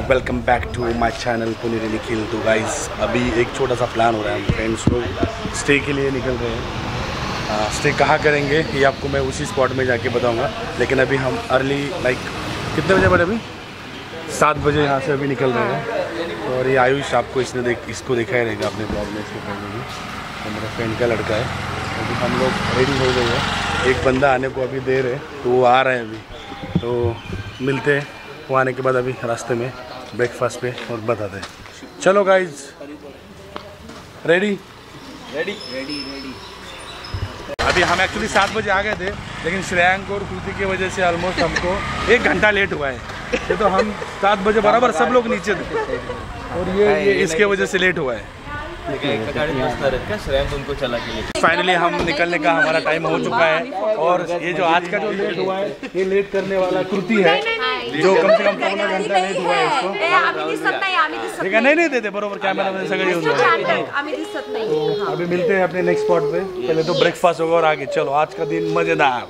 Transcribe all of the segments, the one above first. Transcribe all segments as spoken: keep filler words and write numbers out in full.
Welcome back to my channel Puneri Nikhil. तो guys अभी एक छोटा सा प्लान हो रहा है, हम फ्रेंड्स लोग स्टे के लिए निकल रहे हैं। स्टे कहाँ करेंगे ये आपको मैं उसी स्पॉट में जाके बताऊंगा, लेकिन अभी हम अर्ली लाइक कितने बजे बड़े अभी सात बजे यहाँ से अभी निकल रहे हैं। और ये आयुष आपको इसने देख इसको देखा ही रहेगा अपने ब्लॉग में, इसको पहले भी तो मेरे फ्रेंड का लड़का है। अभी तो हम लोग रेडी हो गए हैं, एक बंदा आने को अभी देर है तो वो आ रहे हैं अभी, तो मिलते हैं वो आने के बाद अभी रास्ते में ब्रेकफास्ट पे और बताते हैं। चलो guys, ready ready ready ready अभी हम एक्चुअली सात बजे आ गए थे, लेकिन श्रेयांक और कृति की वजह से ऑलमोस्ट हमको एक घंटा लेट हुआ है। ये तो हम सात बजे बराबर सब लोग नीचे थे और ये ये इसके वजह से लेट हुआ है। उनको चला के फाइनली हम निकलने का हमारा टाइम हो चुका है। और ये जो आज का जो लेट हुआ है, ये लेट करने वाला कृति है, जो कम से कम पौना घंटा लेट हुआ है इसको। ठीक है, नहीं नहीं देते बरोबर कैमरा में सगळे येऊन जाए। अभी मिलते हैं अपने नेक्स्ट स्पॉट पे, पहले तो ब्रेकफास्ट होगा और आगे चलो आज का दिन मजेदार।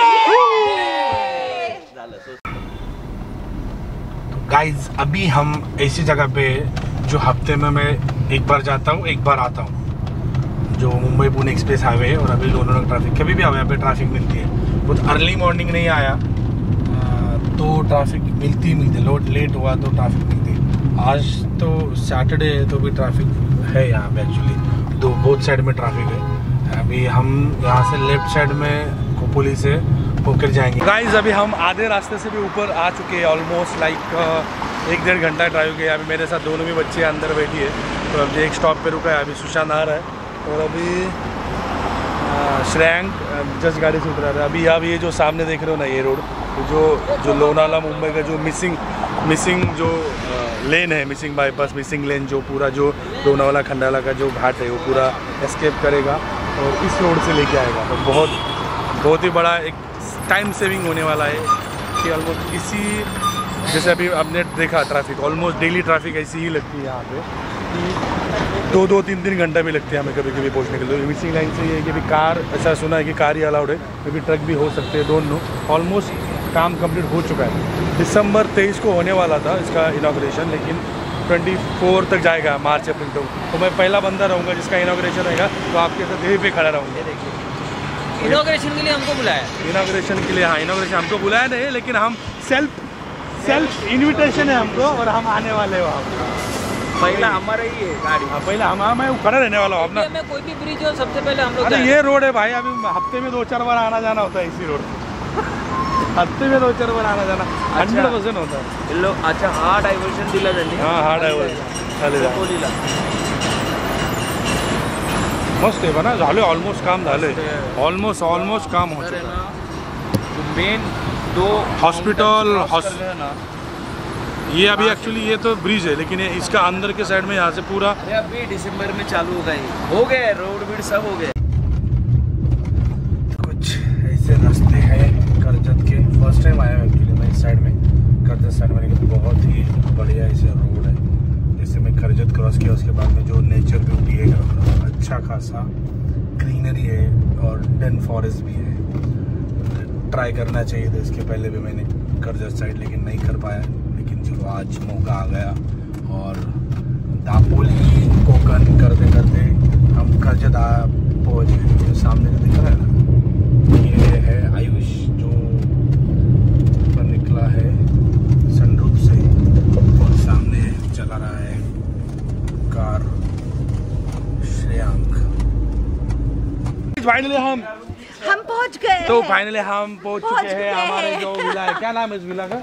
गाइज अभी हम ऐसी जगह पे जो हफ्ते में मैं एक बार जाता हूँ एक बार आता हूँ, जो मुंबई पुणे एक्सप्रेस हाईवे है। और अभी दोनों ट्रैफिक कभी भी आओ यहाँ पे ट्रैफिक मिलती है। बहुत अर्ली मॉर्निंग नहीं आया तो ट्रैफिक मिलती ही मिलती है, लेट हुआ तो ट्रैफिक मिलती है। आज तो सैटरडे है तो भी ट्रैफिक है यहाँ पे, एक्चुअली दो बोथ साइड में ट्रैफिक है। अभी हम यहाँ से लेफ्ट साइड में खोपोली से होकर जाएंगे। गाइज अभी हम आधे रास्ते से भी ऊपर आ चुके हैं, ऑलमोस्ट लाइक एक डेढ़ घंटा ड्राइव किया। अभी मेरे साथ दोनों भी बच्चे अंदर बैठी है, तो अभी एक स्टॉप पे रुका है, अभी सुशांत आ रहा है और अभी श्रेयांक जस्ट गाड़ी से उतरा रहा है। अभी अब ये जो सामने देख रहे हो ना, ये रोड जो जो लोनावाला मुंबई का जो मिसिंग मिसिंग जो लेन है, मिसिंग बाईपास मिसिंग लेन, जो पूरा जो लोनावाला खंडाला का जो घाट है वो पूरा एस्केप करेगा और इस रोड से लेके आएगा। तो बहुत बहुत ही बड़ा एक टाइम सेविंग होने वाला है कि ऑलमोस्ट इसी, जैसे अभी आपने देखा ट्रैफिक ऑलमोस्ट डेली ट्रैफिक ऐसी ही लगती है यहाँ पे कि दो दो तीन तीन घंटा भी लगते हैं हमें कभी कभी पहुँचने के लिए। मिसिंग लाइन से ये है कि अभी कार, ऐसा सुना है कि कार ही अलाउड है, कभी ट्रक भी हो सकते हैं, दोनों। ऑलमोस्ट काम कंप्लीट हो चुका है, दिसंबर तेईस को होने वाला था इसका इनॉग्रेशन, लेकिन चौबीस तक जाएगा, मार्च अप्रैल तक। तो मैं पहला बंदा रहूँगा जिसका इनॉग्रेशन रहेगा, तो आपके साथ यहीं पे खड़ा रहूँगा। इनॉग्रेशन के लिए हमको बुलाया, इनॉग्रेशन के लिए, हाँ इनॉग्रेशन हमको बुलाया नहीं, लेकिन हम सेल्फ सेल्फ इन्विटेशन है हमको और हम आने वाले हैं वहाँ। पहला हमारा ही है गाड़ी। हाँ पहला हम, मैं खड़ा रहने वाला हूँ अपना। मैं कोई भी ब्रिज हो सबसे पहले हम लोग। अरे ये रोड है भाई, अभी हफ्ते में दो चार बार आना जाना होता है इसी रोड हफ्ते में दो चार बार आना जाना हंड्रेड परसेंट होता है। लो अच्छा, हाँ डायवर्शन दिला जानी। हाँ हाँ डायवर्शन चालेल, मस्त आहे बना, झाले ऑलमोस्ट काम झाले, ऑलमोस्ट ऑलमोस्ट काम हो चुका। मेन दो हॉस्पिटल ये अभी एक्चुअली ये तो ब्रिज है, लेकिन ये इसका अंदर के साइड में यहाँ से पूरा अभी दिसंबर में चालू होगा, हो गए रोड बीड सब हो गए। कुछ ऐसे रास्ते हैं करजत के, फर्स्ट टाइम आया एक्चुअली मैं इस साइड में, करजत साइड में। बहुत ही बढ़िया ऐसे रोड है, जैसे मैं करजत क्रॉस किया उसके बाद में जो नेचर ब्यूटी है, अच्छा खासा ग्रीनरी है और डेन फॉरेस्ट भी है। ट्राई करना चाहिए था इसके पहले भी मैंने करजत साइड, लेकिन नहीं कर पाया। लेकिन चलो आज मौका आ गया और दापोली कोकन करते करते हम करजत आ पहुँच गए। जो सामने जो दिख रहा है ना, ये है आयुष जो ऊपर निकला है सनरूफ से और सामने चला रहा है कार श्रेयांक। फाइनली हम हम पहुंच गए। तो फाइनली हम पहुंच चुके हैं हमारे जो विला है, क्या नाम है इस विला का?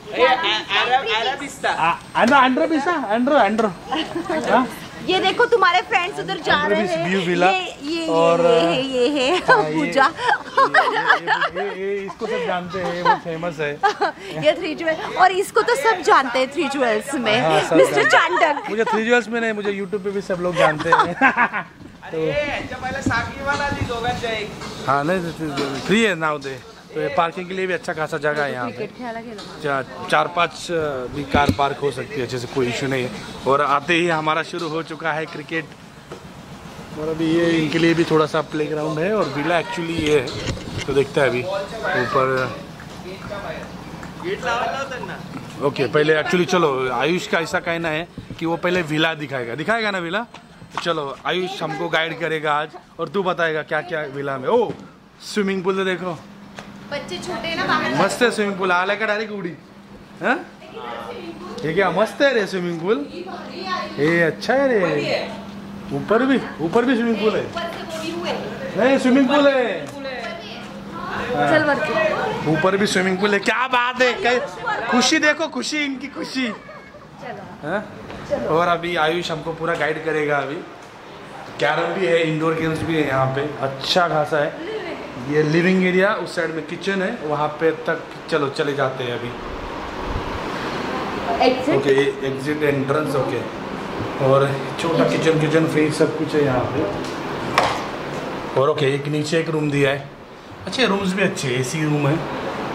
एंड्रो। ये देखो तुम्हारे फ्रेंड्स उधर जा रहे हैं, व्यू विला। ये ये और ये ये है पूजा, इसको सब जानते हैं, वो फेमस है ये थ्री ज्वेल्स, और इसको तो सब जानते हैं थ्री ज्वेल्स में, मिस्टर चांडक। मुझे थ्री ज्वेल्स में नहीं, मुझे यूट्यूब पे भी सब लोग जानते हैं। तो हाँ नहीं फ्री है नाउ दे, तो पार्किंग के लिए भी अच्छा खासा जगह है यहाँ पे, चार चार पाँच भी कार पार्क हो सकती है अच्छे से, कोई इशू नहीं है। और आते ही हमारा शुरू हो चुका है क्रिकेट, और अभी ये इनके लिए भी थोड़ा सा प्ले ग्राउंड है और विला एक्चुअली ये है, तो देखते हैं अभी ऊपर ओके पहले एक्चुअली चलो आयुष का ऐसा कहना है कि वो पहले विला दिखाएगा दिखाएगा ना विला। चलो आयुष हमको गाइड करेगा आज और तू बताएगा क्या क्या विला में। ओ स्विमिंग पूल तो देखो, बच्चे छोटे ना बाहर मस्त है स्विमिंग पूल। आला का डायरेक्ट उड़ी है ये क्या मस्त है रे स्विमिंग पूल। ये अच्छा है रे। ऊपर भी ऊपर भी स्विमिंग पूल है। नहीं स्विमिंग पूल है। चल वर्क ऊपर भी स्विमिंग पूल है। क्या बात है, खुशी देखो खुशी इनकी खुशी है। और अभी आयुष हमको पूरा गाइड करेगा। अभी कैरम भी है, इंडोर गेम्स भी है यहाँ पे अच्छा खासा है। ये लिविंग एरिया, उस साइड में किचन है, वहाँ पे तक चलो चले जाते हैं अभी। Okay exit entrance okay. और छोटा किचन किचन फ्रिज सब कुछ है यहाँ पे। और ओके एक नीचे एक रूम दिया है। अच्छे रूम्स भी अच्छे, एसी रूम है।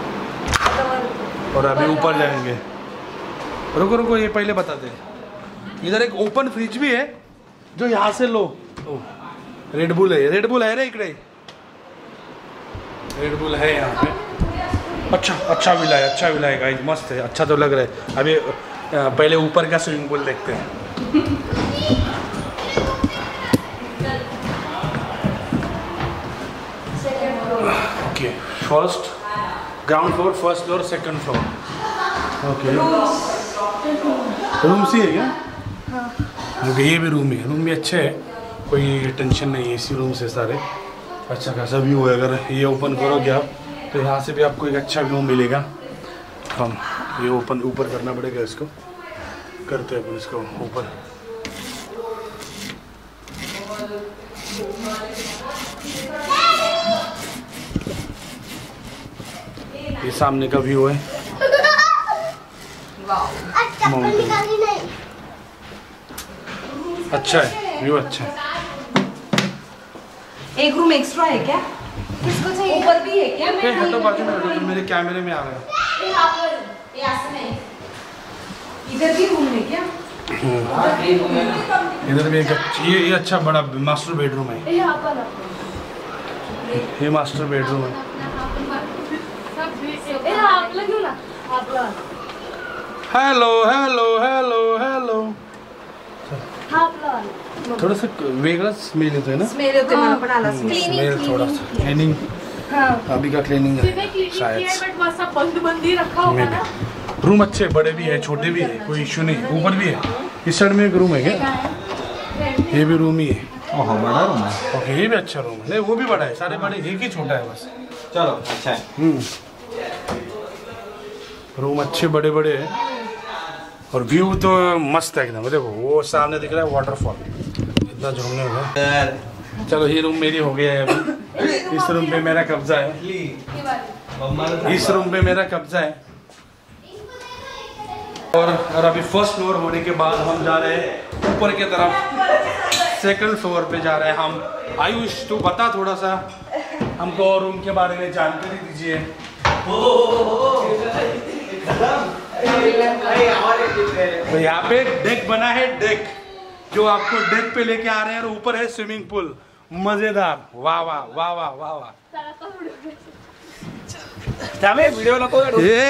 और अभी ऊपर जाएंगे। रुको रुको ये पहले बताते हैं। इधर एक ओपन फ्रिज भी है जो यहाँ से लो। रेडबुल है, रेडबुल है रे इकड़े, रेडबुल है यहाँ पे। अच्छा अच्छा विला है, अच्छा विला है गाइस, मस्त है, अच्छा तो लग रहा है। अभी पहले ऊपर का स्विमिंग पूल देखते हैं। Okay first ground floor, first floor, second floor. Okay room सी है क्या? हाँ ये भी रूम है, रूम भी अच्छे है, कोई टेंशन नहीं है। इसी रूम से सारे अच्छा खासा व्यू है। अगर ये ओपन करोगे आप तो यहाँ से भी आपको एक अच्छा व्यू मिलेगा। हम ये ओपन ऊपर करना पड़ेगा, इसको करते हैं अपन इसको ऊपर। ये सामने का व्यू है। अच्छा है व्यू, अच्छा है। एक रूम एक्स्ट्रा है क्या? किसको चाहिए? ऊपर भी है क्या? मैं हटो बाजू में हटो, मेरे कैमरे में आ रहा है। इधर भी रूम है क्या? इधर भी एक ये ये अच्छा बड़ा मास्टर बेडरूम है। ये master bedroom hello. Hello hello hello हेलो। थोड़ा सा वेगळा स्मेल येतोय ना? स्मेल होते मला पण आला स्मेल। स्मेल थोड़ा सा क्लीनिंग। अभी का क्लीनिंग है शायद। बंद बंदी रखा होगा ना। रूम अच्छे बड़े भी है, छोटे भी है, कोई इशू नहीं। ऊपर भी है, इस साइड में एक रूम है क्या? ये भी रूम ही है। ओह बड़ा रूम है। ओके ये भी अच्छा रूम है। नहीं वो भी बड़ा है, सारे बड़े, एक ही छोटा है बस। चलो अच्छा है। हम्म रूम अच्छे बड़े बड़े हैं और व्यू तो मस्त है एकदम। देखो वो सामने दिख रहा है वाटरफॉल, इतना झूमने होगा। चलो ये रूम मेरी हो गया है अभी। इस रूम पे मेरा कब्जा है, इस रूम पे मेरा कब्जा है। और और अभी फर्स्ट फ्लोर होने के बाद हम जा रहे हैं ऊपर की तरफ, सेकंड फ्लोर पे जा रहे हैं हम। आयुष तू बता थोड़ा सा हमको और रूम के बारे में जानकारी दीजिए। तो यहाँ पे डेक बना है, डेक जो आपको डेक पे लेके आ रहे हैं। और ऊपर है स्विमिंग पूल, मजेदार। वाह वाह वाह वाह वाह वाह। वीडियो नको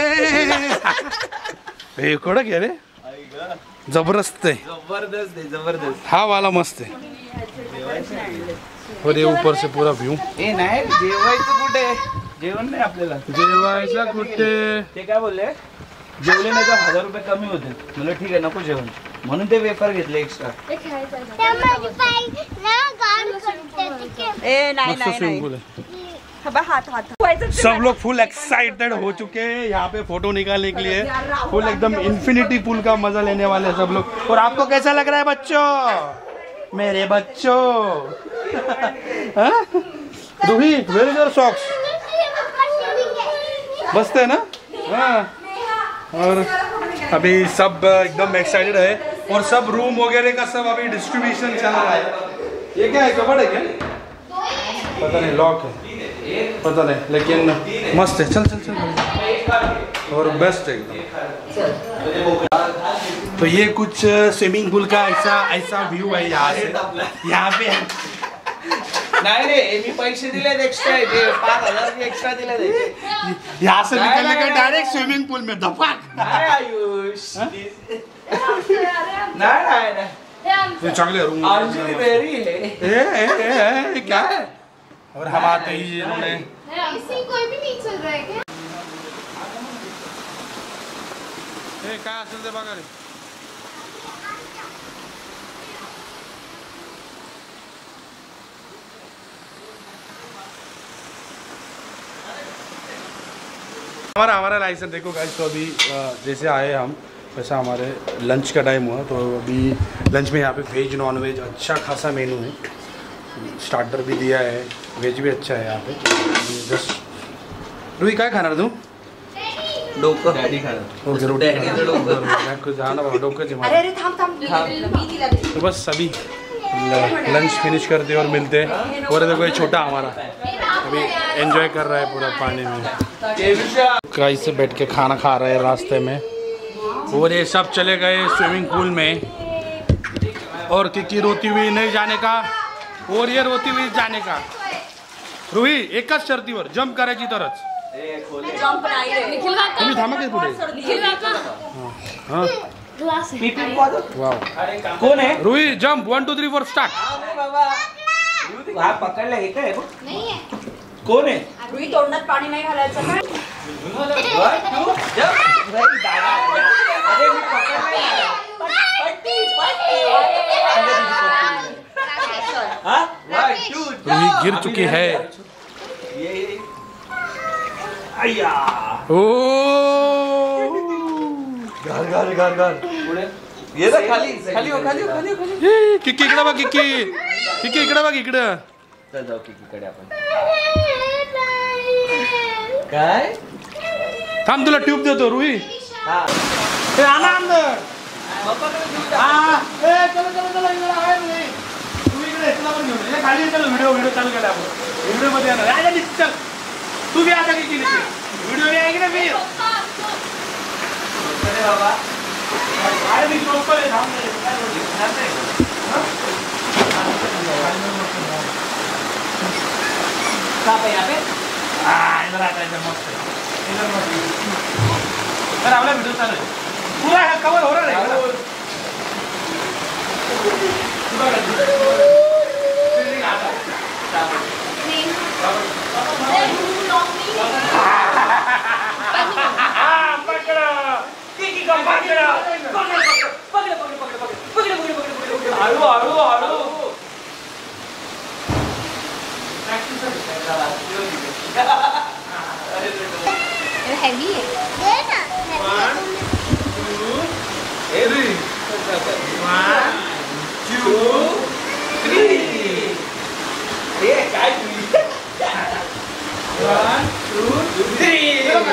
हे कोड़ा क्या रे, जबरदस्त है, जबरदस्त है जबरदस्त। हा वाला मस्त है। और ये ऊपर से पूरा व्यू। ए नाही जेवायचं कुठे, जेवण नाही आपल्याला। जेवायचं कुठे ते काय बोलले, जेवले नाही तर हजार रुपये कमी होते। म्हणलं ठीक आहे नको जेवण, म्हणून ते वेफर घेतले एक्स्ट्रा। ए नाही मस्त स्विमिंग पूल है। हाथ हाथ सब लोग फुल एक्साइटेड हो चुके हैं यहाँ पे फोटो निकालने के लिए। फुल एकदम इन्फिनिटी पूल का मजा लेने वाले हैं सब लोग। और आपको कैसा लग रहा है बच्चों, मेरे बच्चों? Ruhi where is your socks? मस्त है ना? हाँ। और अभी सब एकदम एक्साइटेड है और सब रूम वगैरह का सब अभी डिस्ट्रीब्यूशन चल रहा है। ये क्या है, कबर्ड है क्या? पता नहीं, लॉक है पता नहीं, लेकिन मस्त है। चल चल चल और बेस्ट है एकदम। तो ये कुछ स्विमिंग पूल का ऐसा ऐसा व्यू है यहाँ से। यहाँ पे नाही रे मी पैसे दिलेत एक्स्ट्रा पाच हजार एक्स्ट्रा दिले यहाँ से निकलने का डायरेक्ट स्विमिंग पूल में धपाक। नाही आयुष नाही नाही नाही चॉकलेट अर्जुन वेरी है क्या है? और हम आते ही इन्होंने इसी कोई भी नहीं चल रहा है क्या? काय असेल ते बघा रे। हमारा हमारा लाइसेंस देखो गाइस, तो अभी जैसे आए हम वैसा हमारे लंच का टाइम हुआ, तो अभी लंच में यहाँ पे वेज नॉन वेज अच्छा खासा मेनू है, स्टार्टर भी दिया है, वेज भी अच्छा है यहाँ पे। जस्ट रुई काय खाणार तू? डोकं डॅडी खाणार ओके रोटी डॅडीचं डोकं कुछ जाना बाबा डोकं अरे अरे थांब थांब मी दिला दे. तो बस अभी लंच फिनिश करते और मिलते हैं। और देखो ये छोटा हमारा अभी एंजॉय कर रहा है पूरा पानी में, कहीं से बैठ के खाना खा रहे हैं रास्ते में। और ये सब चले गए स्विमिंग पूल में, और किकी रोती हुई नहीं जाने का, और ये रोती हुई जाने का। रुही एकच शर्तीवर जंप करायची तरच जंप नाही रे. निखिल काका, तुम्ही थांबा की पुढे। निखिल काका, हाँ ग्लास है. पिपी वाजव. वाव कोण आहे Ruhi jump one two three four start. बाबा हा पकडला हे काय नहीं है. कोण आहे रुई तोंडात पाणी नाही घालायचं काय? One two jump. अरे मी पकडला पट्टी पट्टी हा वन टू रुही गिर चुकी है। ये अय्या ओ घर घर घर घर पुढे ये ना खाली खाली हो खाली हो खाली हो खाली. हे, किक्की इकडे बघ, किक्की किक्की इकडे बघ इकडं। चल जाऊ किकीकडे आपण. काय थांब तुला ट्यूब देतो रुही। हा हे आना अंदर। पप्पाकडे घेऊन जा. हा ए चलो चलो चलो इकडे आहे रुही। तू इकडे तुला पण घेऊन ये खाली चल, व्हिडिओ व्हिडिओ चालू केला आपण, व्हिडिओ मध्ये येणार आजा नीचे चल, तू भी आता किक्की नीचे व्हिडिओ में आएगी ना फिर। अरे बाबा अरे मी शॉप पर है सामने। कहाँ पे यहाँ पे हाँ इधर आता है, इधर मस्त है, इधर मस्त है। सर आपला व्हिडिओ चालू आहे, पूरा कवर हो रहा है। हळू हळू हळू हैवी है. काय वन टू थ्री.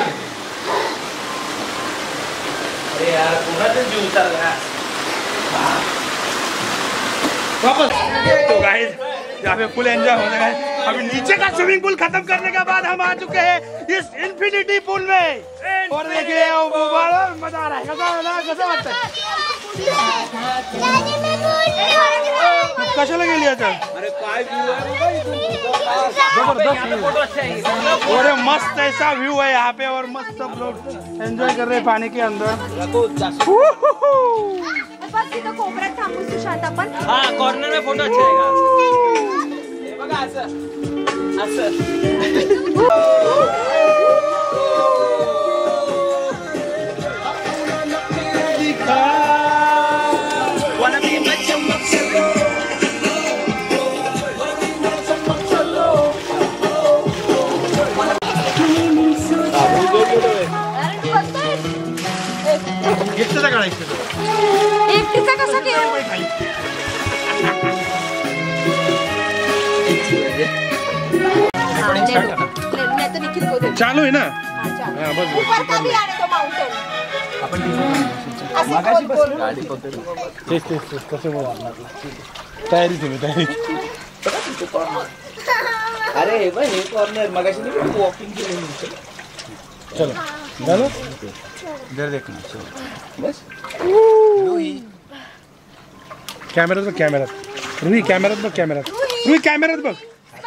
अरे यार कोणाचा जीव चालला. वापस तो गाइस यहाँ पे फुल एंजॉय हो रहा है। अभी नीचे का स्विमिंग पूल खत्म करने के बाद हम आ चुके हैं इस इन्फिनिटी पूल में, और देखिए वो बड़ा मजा आ रहा है। कैसा कैसा लगता है? कशाला गेली आता? अरे काय व्यू आहे जबरदस्त व्यू, और मस्त ऐसा व्यू है यहाँ पे, और मस्त सब लोग एंजॉय कर रहे हैं पानी के अंदर। बस तिथं कोपऱ्यात थांबू सुशांत आपण. हा कॉर्नर में फोटो अच्छा आएगा. हे बघा असं असं एकट्याचा काढायचं एकटीचा कसा केला? नाही तर निखिल को दे. चालू आहे ना? अच्छा. हा, बस बस. ऊपर कधी आले तो माउंटेन? असं मागाशी गोल बस गोल. गाडी पकड. तेच तेच तेच कसं बोलणार? तयारी तुम्ही तयारी। अरे हे बघ हे कॉर्नर मगाशी नाही वॉकिंग केली. चलो चलो इधर देखना। चलो बस कॅमेरात बघ, कॅमेरात रुही, कॅमेरात बघ, कॅमेरात रुही, कॅमेरात बघ।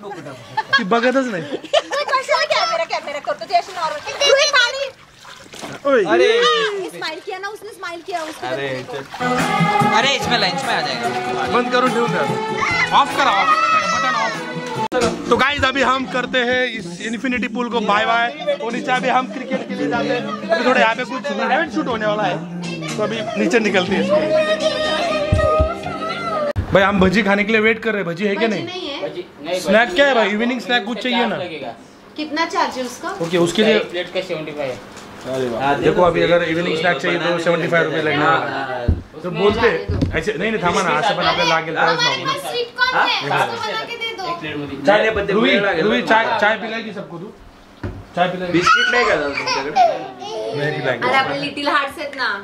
डोकं टाकू. ती बघतच नाही. कशाला कॅमेरा कॅमेरा करतो ते अशी नॉर्मल पाणी. ओय. अरे स्माइल किया ना उसने स्माइल किया उसने. अरे अरे इसमें लंच में आ जाएगा. बंद करून ठेवून द्या. ऑफ करा ऑफ बटन ऑफ. तो गाइस अभी हम करते हैं इस इन्फिनिटी पूल को बाय बाय और नीचे अभी हम क्रिकेट के लिए जाते हैं. अभी थोड़ा यहाँ पे कुछ इवेंट शूट होने वाला है तो अभी नीचे निकलते हैं. भाई हम भजी खाने के लिए वेट कर रहे हैं. भजी है क्या नहीं? स्नैक क्या है भाई? इवनिंग स्नैक कुछ चाहिए ना? कितना चार्ज है उसका? ओके उसके लिए प्लेट का सेवेंटी फाइव. अरे वाह. देखो अभी अगर इवनिंग स्नॅक चाहिए तो सेवेंटी फाइव रुपये लगने वाला है. तो बोलते ऐसे नहीं नहीं थांबा ना असं पण आपल्याला लागेल त्यावेळेस मागू. स्वीट कॉर्न है उसको बना के दे दो. एक प्लेट मध्ये चाय नाही पण ते रुई वेळ लागेल. रुई चाय चाय पिलाएगी सबको तू? चाय पिलाएगी? बिस्किट नाही का तुमच्याकडे? नाही पिलाएगी. अरे आपले लिटिल हार्ट्स आहेत ना.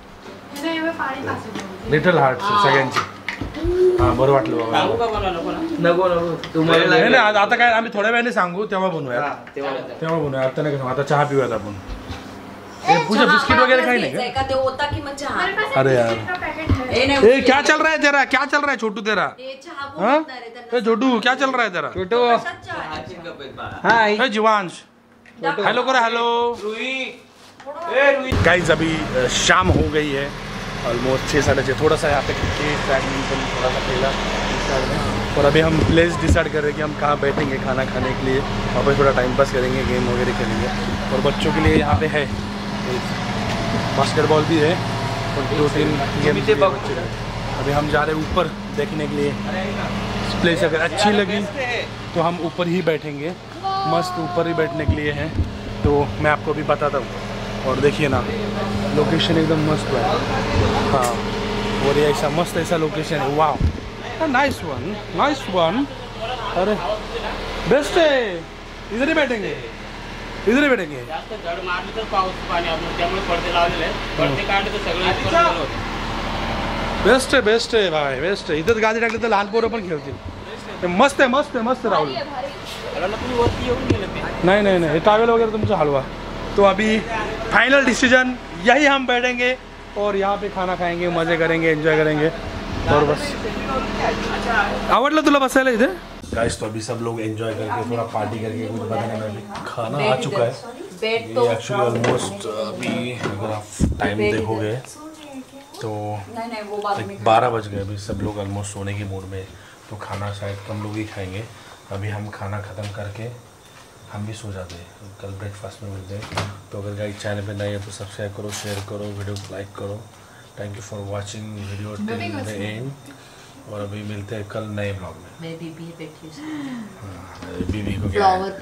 लिटल हार्ट सगळ्यांची. हा बरं वाटलं बाबा. सांगू का बनवा नको ना? नको नको तुम्हाला नाही लागेल. नाही आता आता काय आम्ही थोड्या वेळाने सांगू तेव्हा बनवूया. हा, तेव्हा तेव्हा बनवूया आता नाही. आता चहा पिऊयात आपण. ए, पूजा बिस्किट वगैरह खाई नहीं का ते होता की मग चहा. अरे यार ए नाही ए क्या चल रहा है तेरा? क्या चल रहा है छोटू तेरा? ते चहा हाँ बोलणार आहे त्यांना. ए छोटू क्या चल रहा है तेरा? छोटो कशात चहा? हाय ए जीवांश हेलो करो हेलो. रुई ए रुई. गाइस अभी अ, शाम हो गई है ऑलमोस्ट छः साढ़े छः. थोड़ा सा यहाँ पे क्रिकेट बैडमिंटन थोड़ा सा खेला इस साइड में. और अभी हम प्लेस डिसाइड कर रहे हैं कि हम कहाँ बैठेंगे खाना खाने के लिए. वहाँ पर थोड़ा टाइम पास करेंगे, गेम वगैरह खेलेंगे. और बच्चों के लिए यहाँ पे है बास्केटबॉल भी है और दो तीन गेम भी है. अभी हम जा रहे हैं ऊपर देखने के लिए. प्लेस अगर अच्छी लगी तो हम ऊपर ही बैठेंगे. मस्त ऊपर ही बैठने के लिए है तो मैं आपको अभी बताता हूँ. और देखिए ना लोकेशन एकदम मस्त है. हाँ और ये ऐसा मस्त ऐसा लोकेशन है. वाह नाइस वन नाइस वन. अरे बेस्ट है. इधर ही बैठेंगे इधर ही बैठेंगे. जास्त जड मारली तर पाऊस पाणी आपण त्यामुळे पडदे लावलेले आहे. पडदे काढले तर सगळे इथपर्यंत गेले होते. बेस्ट आहे बेस्ट आहे भाई बेस्ट आहे. इथंच गादी टाकली तर लहान पोरं पण खेळतील. हे मस्त आहे मस्त आहे मस्त राहुल. मला तुम्ही वरती येऊन गेले ते. नहीं नहीं नहीं टावेल वगैरह तुमचा हलवा. तो अभी फाइनल डिसीजन यही हम बैठेंगे और यहाँ पे खाना खाएंगे, मजे करेंगे, एंजॉय करेंगे और बस. आवडलं तुला बसायला इथे? गाइस तो अभी सब लोग एंजॉय करके थोड़ा पार्टी करके कुछ बताने में भी खाना आ चुका है. बेड तो ये एक्चुअली ऑलमोस्ट अभी अगर आप टाइम देखोगे तो नहीं नहीं वो बात में बारह बज गए. अभी सब लोग ऑलमोस्ट सोने के मूड में तो खाना शायद कम लोग ही खाएंगे. अभी हम खाना ख़त्म करके हम भी सो जाते हैं. कल ब्रेकफास्ट में मिलते हैं. तो अगर गाइस चैनल पे नए हैं तो सब्सक्राइब करो, शेयर करो, वीडियो को लाइक करो. Thank you for watching video till the end. और अभी मिलते हैं कल नए ब्लॉग में. मैं बीबी बैठी हूँ. बीवी को क्या है?